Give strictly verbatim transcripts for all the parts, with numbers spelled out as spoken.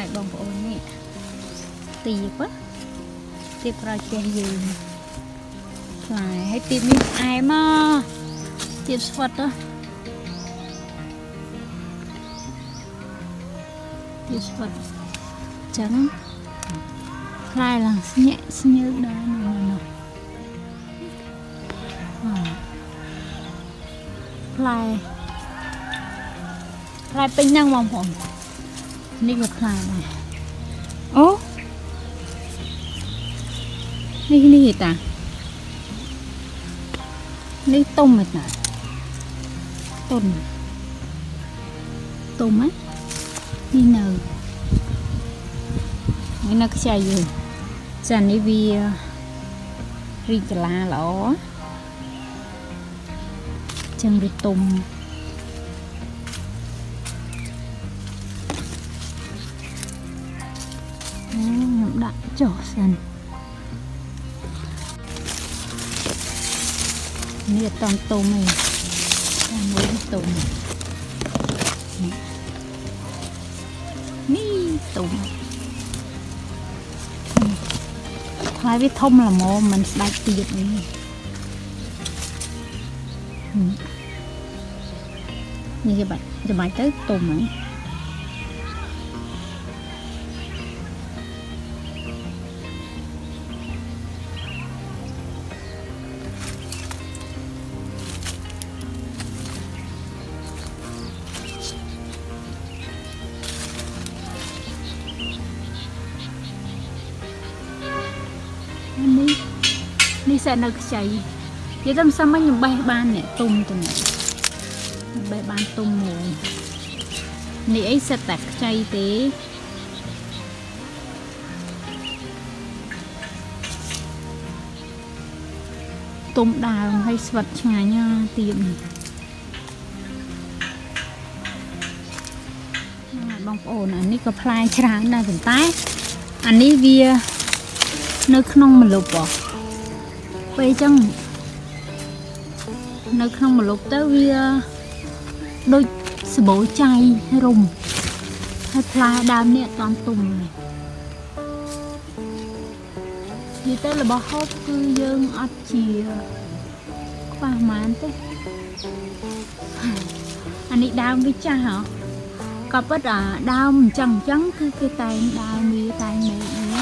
bông ôn nè tiệp á tiệp ra chơi gì lại hay tiệp miếng ai mà tiệp phật á tiệp phật trắng lại là nhẹ nhớ đó nè lại lại bên năng mong hồnนี่ก็คลายไปโอ้นี่นี่ตานี่ต้มไหมตาต้มต้มไหมนี่เนยนี่นักใช้อยู่จานนี้วีริกลาหรอจังริต้มđã trổ dần nhiệt toàn tôm này đang mới tôm này ní tôm hai với thông là mồ mình đại tiệt này như vậy cho bài tới tôm nàyนี่นี่ใส่นักใจยี่ทำซ้ำมันยังใบบ้านเนี่ยตุ่มตัวนี้ใบบ้านตุ่มหมูนี่ไอ้สตักใจเต้ตุ่มดาวให้สวัสดิ์ชายเนี่ยเตรียมบางโอนอันนี้ก็พลายช้างได้ถึงใต้อันนี้เวียnơi không mà lục bỏ bây chân nơi không mà lục tới vì đôi sự bổ chay hay rùng hay pla đam nè toàn tùng này vì tới là bỏ hốt cư dân ớt chìa qua màn thế anh ấy đam với cha hả có bất à đam chẳng trắng cứ cái tay đam với tay mẹ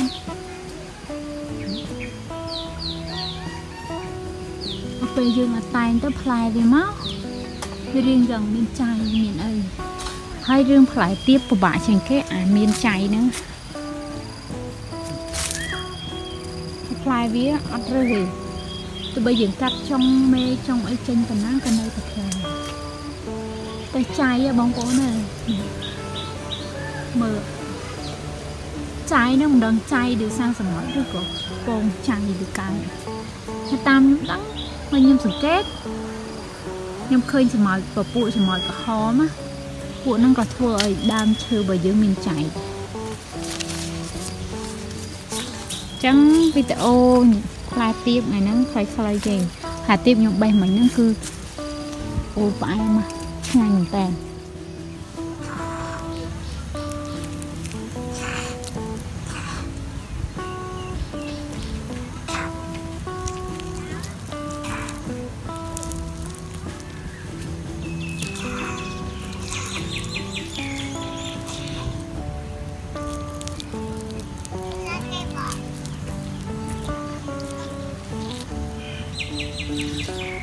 bây giờ là tay tới play về máu riêng gần miền trái miền ơi hai riêng play tiếp của bạn trên cái à miền trái nữa play vía ở rồi tôi bây giờ cắt trong mê trong ấy chân cần nắng cần đây thật là tay trái bóng cổ này mở trái nó một đằng trái được sang sầm nói được cổ còn trái được cái người tam nhúng đắng mà nhâm sừng kết nhâm khơi chỉ mỏi và bụi chỉ mỏi cả khó mà bụi nó còn thua ở đam chơi bởi dưới mình chạy trắng video khai tiếp này nó phải khai gì hà tiếp nhung bay mình nó cứ ô phải mà ngay mình tàn Thank you.